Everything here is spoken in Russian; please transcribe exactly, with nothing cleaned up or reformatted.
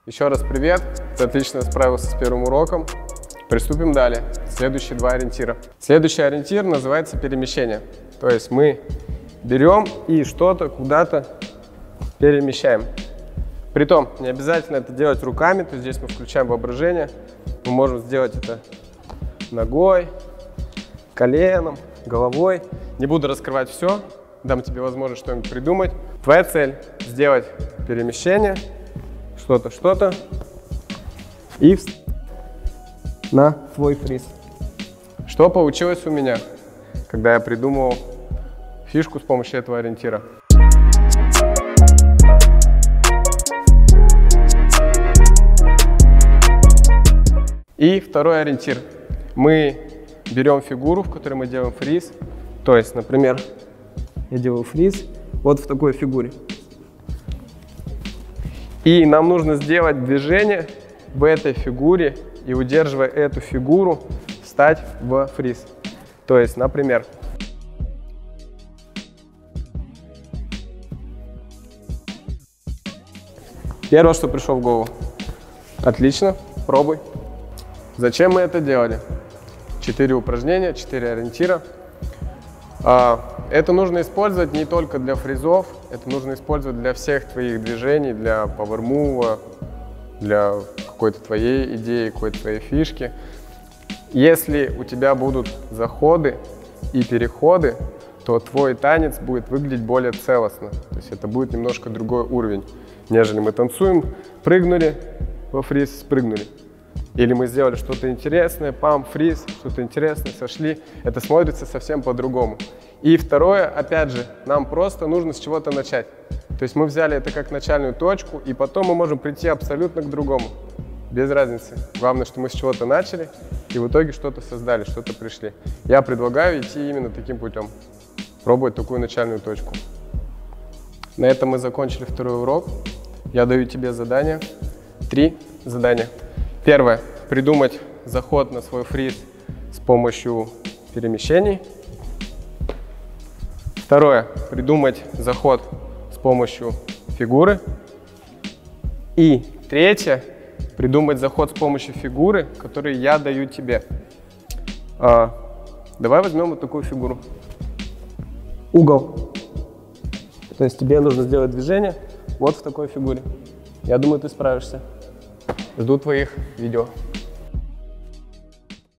Еще раз привет, ты отлично справился с первым уроком. Приступим далее. Следующие два ориентира. Следующий ориентир называется перемещение. То есть мы берем и что-то куда-то перемещаем. Притом, не обязательно это делать руками, то есть здесь мы включаем воображение. Мы можем сделать это ногой, коленом, головой. Не буду раскрывать все, дам тебе возможность что-нибудь придумать. Твоя цель – сделать перемещение, что-то, что-то, и на твой фриз. Что получилось у меня, когда я придумал фишку с помощью этого ориентира? И второй ориентир. Мы берем фигуру, в которой мы делаем фриз. То есть, например, я делаю фриз вот в такой фигуре. И нам нужно сделать движение в этой фигуре и, удерживая эту фигуру, встать в фриз. То есть, например, первое, что пришло в голову. Отлично, пробуй. Зачем мы это делали? Четыре упражнения, четыре ориентира. Это нужно использовать не только для фризов, это нужно использовать для всех твоих движений, для пауэрмува, для какой-то твоей идеи, какой-то твоей фишки. Если у тебя будут заходы и переходы, то твой танец будет выглядеть более целостно. То есть это будет немножко другой уровень, нежели мы танцуем, прыгнули во фриз, спрыгнули. Или мы сделали что-то интересное, пам, фриз, что-то интересное, сошли. Это смотрится совсем по-другому. И второе, опять же, нам просто нужно с чего-то начать. То есть мы взяли это как начальную точку, и потом мы можем прийти абсолютно к другому. Без разницы. Главное, что мы с чего-то начали, и в итоге что-то создали, что-то пришли. Я предлагаю идти именно таким путем. Пробовать такую начальную точку. На этом мы закончили второй урок. Я даю тебе задание. Три задания. Первое. Придумать заход на свой фриз с помощью перемещений. Второе. Придумать заход с помощью фигуры. И третье. Придумать заход с помощью фигуры, который я даю тебе. А, давай возьмем вот такую фигуру. Угол. То есть тебе нужно сделать движение вот в такой фигуре. Я думаю, ты справишься. Жду твоих видео.